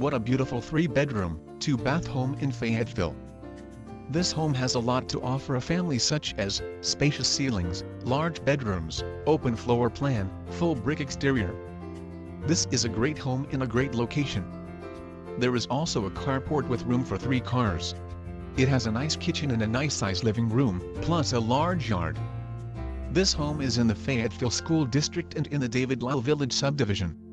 What a beautiful 3-bedroom, 2-bath home in Fayetteville. This home has a lot to offer a family, such as spacious ceilings, large bedrooms, open floor plan, full brick exterior. This is a great home in a great location. There is also a carport with room for 3 cars. It has a nice kitchen and a nice size living room, plus a large yard. This home is in the Fayetteville School District and in the David Lyle Village subdivision.